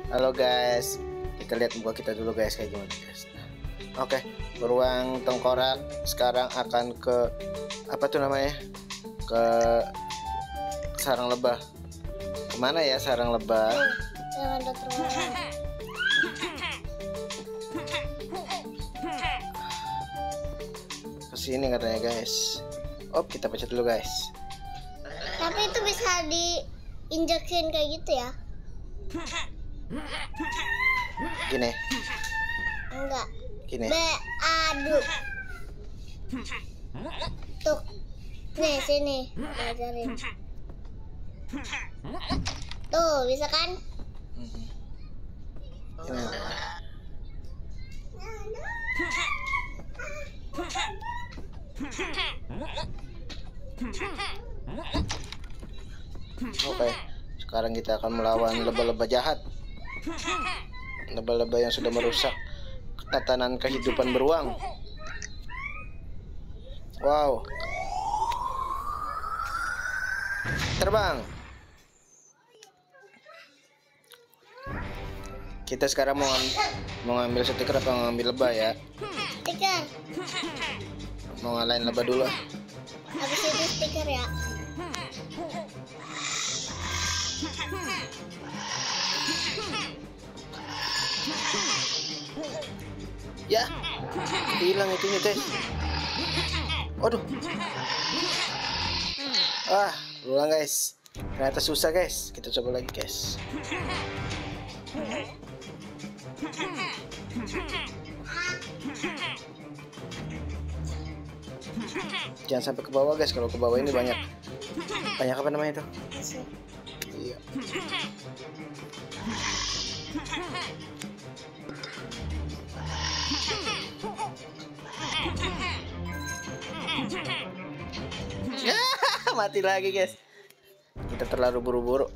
Halo guys, kita lihat muka kita dulu guys kayak gimana guys. Oke, beruang tengkorak sekarang akan ke apa tuh namanya? Ke sarang lebah. Kemana ya sarang lebah? Yang ada terowongan. Kesini katanya guys. Kita pencet dulu guys. Tapi itu bisa diinjekin kayak gitu ya? Gini. Enggak. Gini. Aduh. Tuh. Nih sini. Ajarin. Tuh bisa kan? Gini. Oke, sekarang kita akan melawan lebah-lebah jahat. Lebah-lebah yang sudah merusak tatanan kehidupan beruang. Wow. Terbang. Kita sekarang mau ngambil stiker apa ngambil lebah ya? Stiker. Mau ngalahin lebah dulu. Habis itu stiker ya. Ya, hilang itunya guys. Waduh. Ulang guys. Ternyata susah guys. Kita coba lagi guys. Jangan sampai ke bawah guys. Kalau ke bawah ini banyak apa namanya itu? Iya. Mati lagi guys. Kita terlalu buru-buru.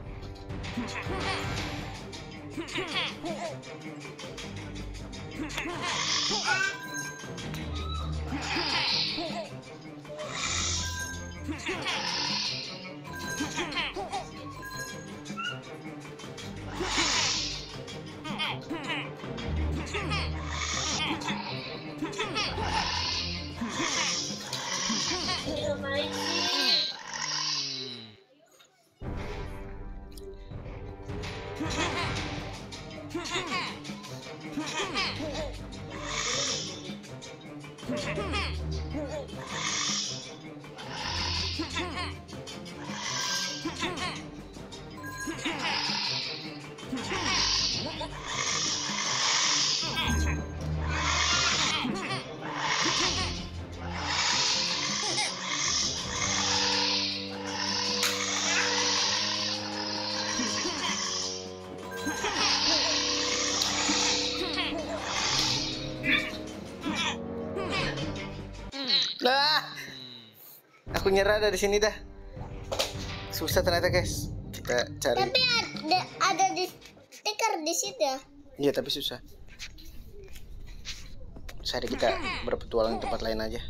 Aku nyerah dari sini dah. Susah ternyata guys. Kita cari. Tapi ada di stiker di situ ya. Iya tapi susah. Sehari kita berpetualang di tempat lain aja.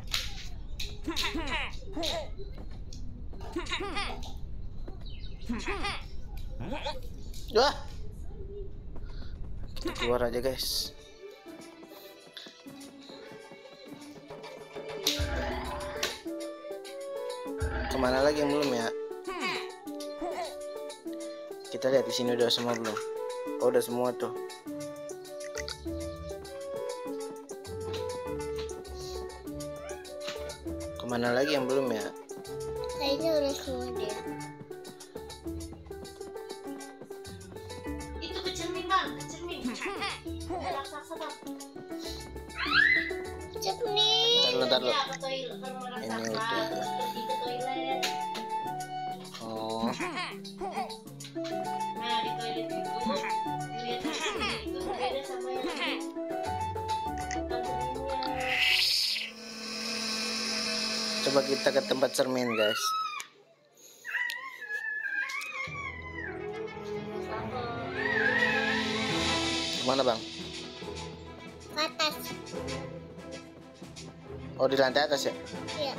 Wah. Kita keluar aja guys. Kemana lagi yang belum ya? Kita lihat di sini udah semua belum? Oh udah semua tuh. Kemana lagi yang belum ya? Kayaknya udah semua deh. Itu kecermin bang, kecermin. Ada raksasa bang. Cermin. Ntar lu. Ya, ke toilet. Kalau Ini raksasa udah. pergi ke toilet. Oh. Nah di toilet itu dilihat itu beda sama yang Coba kita ke tempat cermin guys. Kemana bang? Ke atas. Oh di lantai atas ya? Iya.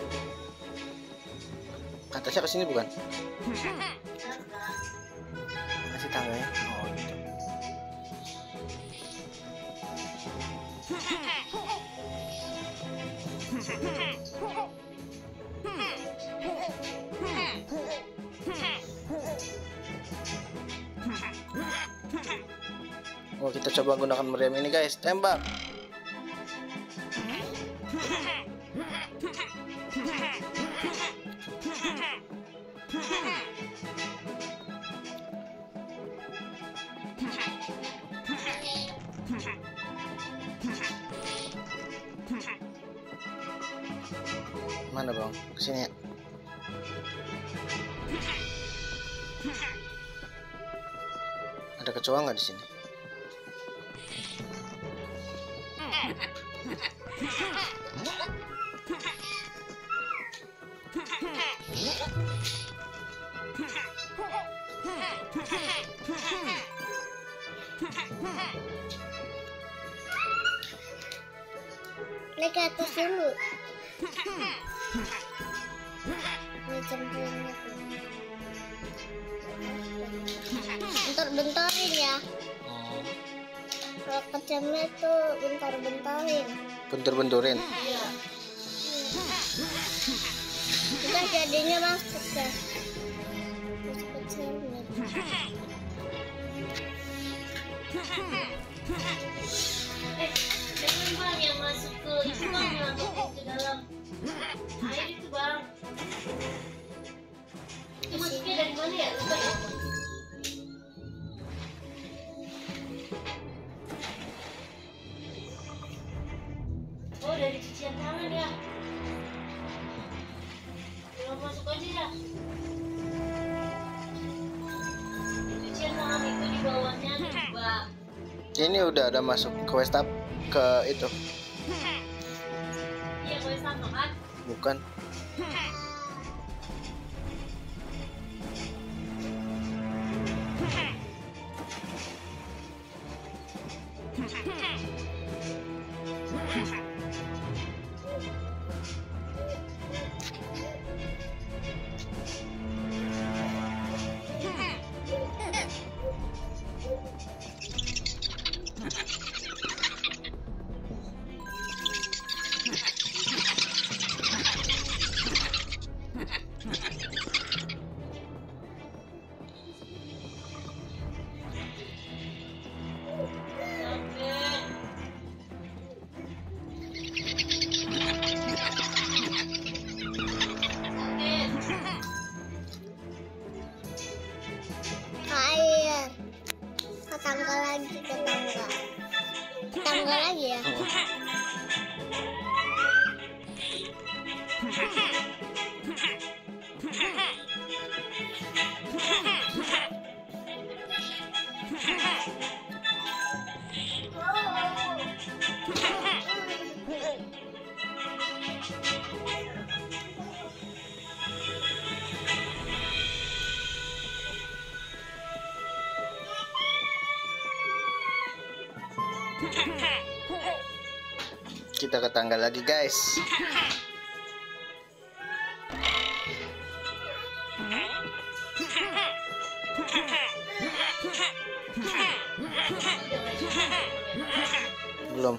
Atasnya ke sini bukan? Kasih tangga ya? Oh gitu. Oh, kita coba gunakan meriam ini guys. Tembak. Mana bang? Kesini ya. Ada kecoa nggak di sini? Naik ke atas dulu. Ini cemplungnya tuh. Bentar-bentarin ya. Oh. Kalau kecemnya tuh bentar-bentarin. Bentur-benturin. Iya. Udah jadinya masuk ya. Terus kecemnya. Jangan bang yang masuk ke itu bang, yang masuk ke dalam air itu bang. Itu masuknya dari mana ya? Lupa ya. Oh, dari cucian tangan ya. Belum masuk aja ya. Cucian tangan itu di bawahnya juga. Ini udah ada masuk ke Westap ke itu. Iya, gue sama kan. Bukan. Air. Ke tangga lagi, ke tangga. Ke tangga lagi ya. Kita ke tangga lagi guys. Belum.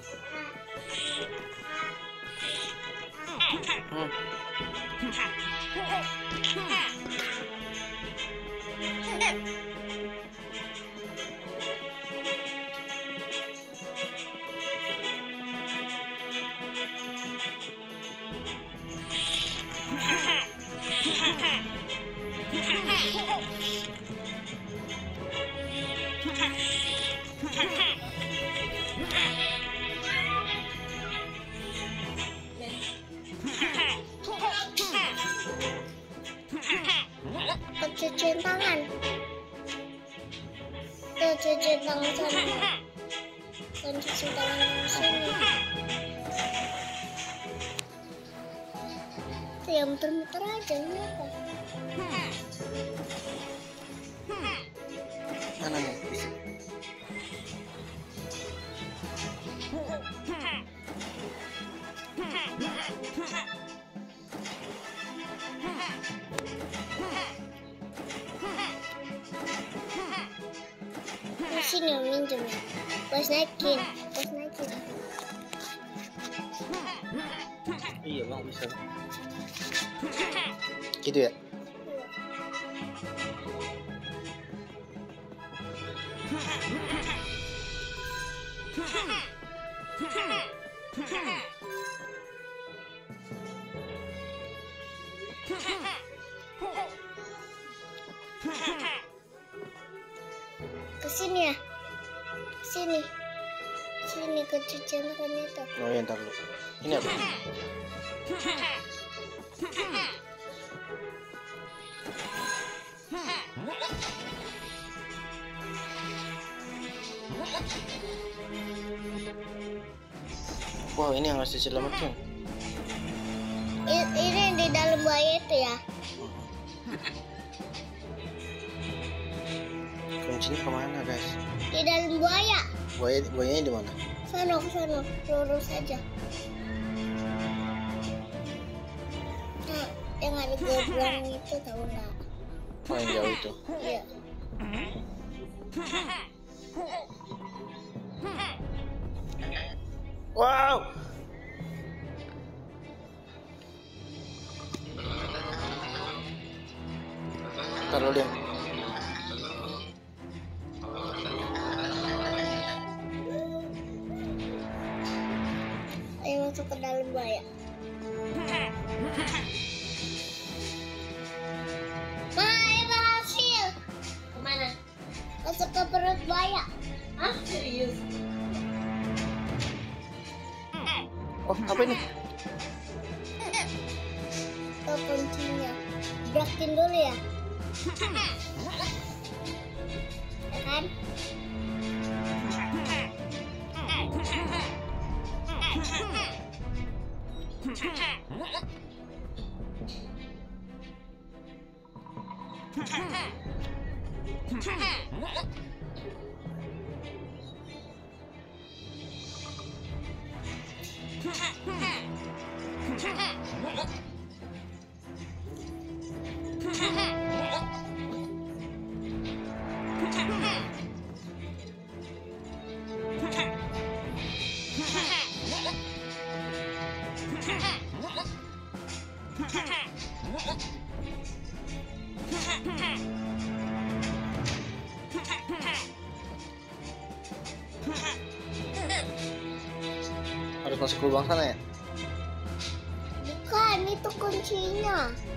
Cucian tangan. Tuh, cucian tangan sana. Dan cucian tangan di sini. Tuh, yang muter-muter aja, kenapa? Mana nih? Di sini minjem ya. Bos naikin. Iya bang, bisa. Gitu ya. Ke sini ya. Sini. Sini ke cucian kan itu. Oh ya, ntar dulu. Ini apa? Wow, ini yang harus diselamatin. Ini di dalam buaya itu ya. Kuncinya kemana, guys? Di dalam buaya. Buayanya di mana? Sana ke sana, lurus aja. Nah, yang ada gerbang itu tahu nggak? Oh, yang jauh itu. Iya. Wow. Taruh dia. Ayo masuk ke dalam buaya. Berhasil. Kemana? Masuk ke perut buaya. Hah? Serius? Oh, apa ini? Ke kuncinya. Gerakin dulu ya. Ya kan? Harus masuk ke lubang sana ya? Bukan, itu kuncinya.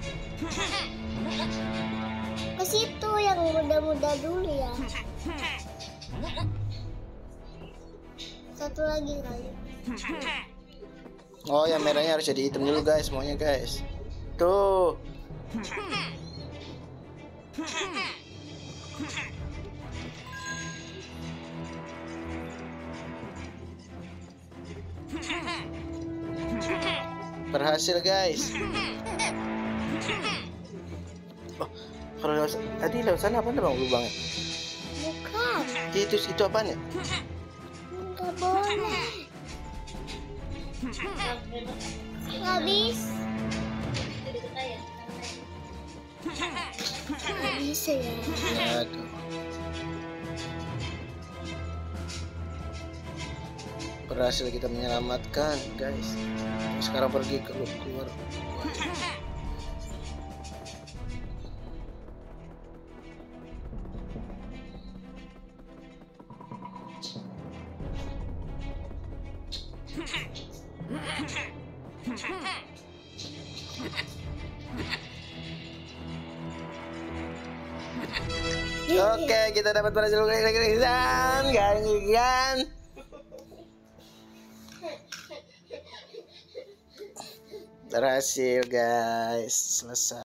Ke situ yang muda-muda dulu ya. Satu lagi kali. Oh, yang merahnya harus jadi hitam dulu, guys, semuanya, guys. Tuh. Berhasil, guys. Oh, kalau tadi lewat sana apa bang lubangnya? Bukan, Itu apaan ya? nggak boleh. Nggak bisa. Nggak bisa ya. Aduh. Berhasil kita menyelamatkan, guys. Sekarang pergi keluar. Oke, kita dapat berhasil kan? Berhasil, guys. Selesai.